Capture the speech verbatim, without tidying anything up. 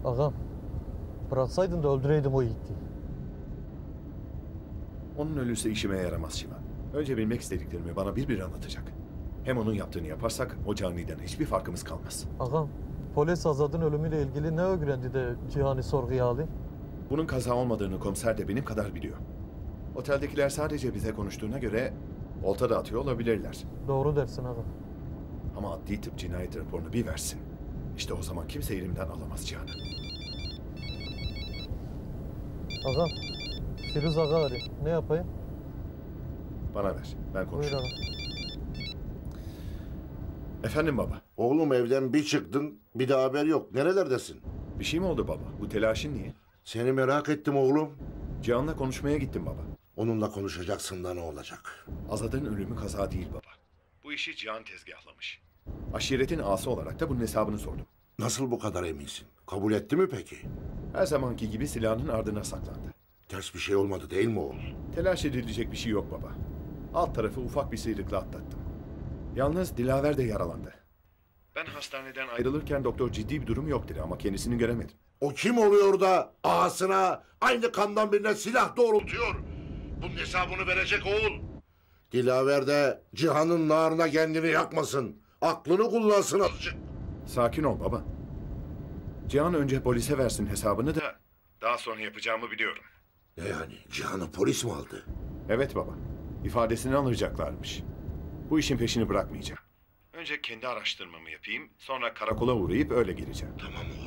Ağam, bıraksaydın da öldüreydim o yiğiti. Onun ölüsü işime yaramaz Şivan. Önce bilmek istediklerimi bana bir bir anlatacak. Hem onun yaptığını yaparsak o caniden hiçbir farkımız kalmaz. Ağam, polis Azad'ın ölümüyle ilgili ne öğrendi de Cihan'ı sorguya aldı? Bunun kaza olmadığını komiser de benim kadar biliyor. Oteldekiler sadece bize konuştuğuna göre olta da atıyor olabilirler. Doğru dersin ağam. Ama adli tıp cinayet raporunu bir versin. İşte o zaman kimse elimden alamaz Cihan'ı. Ağam, Firuz ağa arıyor. Ne yapayım? Bana ver, ben Buyur konuşurum. ağam. Efendim baba, Oğlum evden bir çıktın, bir daha haber yok. Nerelerdesin? bir şey mi oldu baba? Bu telaşın niye? Seni merak ettim oğlum. Cihan'la konuşmaya gittim baba. Onunla konuşacaksın da ne olacak? Azad'ın ölümü kaza değil baba. Bu işi Cihan tezgahlamış. Aşiretin ağası olarak da bunun hesabını sordum. Nasıl bu kadar eminsin? Kabul etti mi peki? Her zamanki gibi silahının ardına saklandı. Ters bir şey olmadı değil mi oğul? Telaş edilecek bir şey yok baba. Alt tarafı ufak bir sıyrıkla atlattım. Yalnız Dilaver de yaralandı. Ben hastaneden ayrılırken doktor ciddi bir durum yok dedi ama kendisini göremedim. O kim oluyor da ağasına aynı kandan birine silah doğrultuyor? Bunun hesabını verecek oğul. Dilaver de Cihan'ın narına kendini yakmasın. Aklını kullansın azıcık. Sakin ol baba. Cihan önce polise versin hesabını da daha sonra yapacağımı biliyorum. Ne yani? Cihan'ı polis mi aldı? Evet baba. İfadesini alacaklarmış. Bu işin peşini bırakmayacağım. Önce kendi araştırmamı yapayım, sonra karakola uğrayıp öyle geleceğim. Tamam